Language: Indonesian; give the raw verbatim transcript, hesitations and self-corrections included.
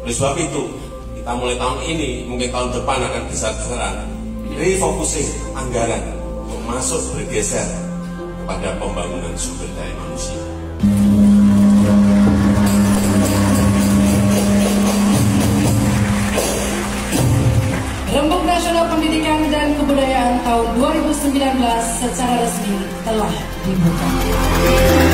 Oleh sebab itu, kita mulai tahun ini, mungkin tahun depan akan besar-besaran refocusing anggaran untuk masuk bergeser kepada pembangunan sumber daya manusia. Rembuk Nasional Pendidikan dan Kebudayaan tahun dua ribu sembilan belas secara resmi telah dibuka.